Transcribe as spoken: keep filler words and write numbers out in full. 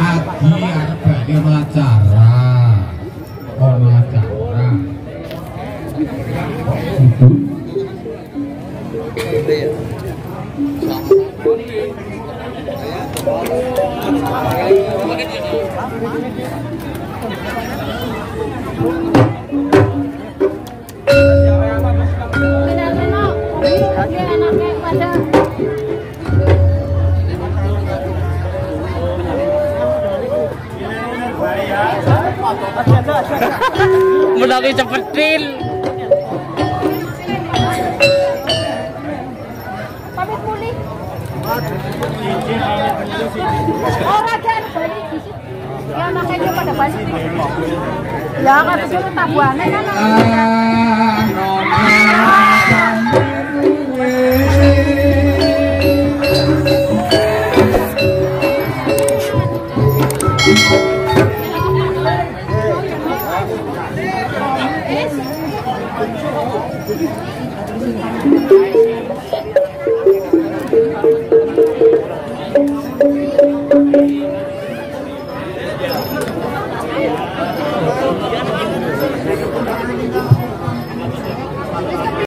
Adi arep bali ono acara. Ono acara. Menangi cepetin. Pamit muli. Orang kan balik di situ. Ya makanya pada balik. Ya kan disuruh tabuannya kan. Thank you.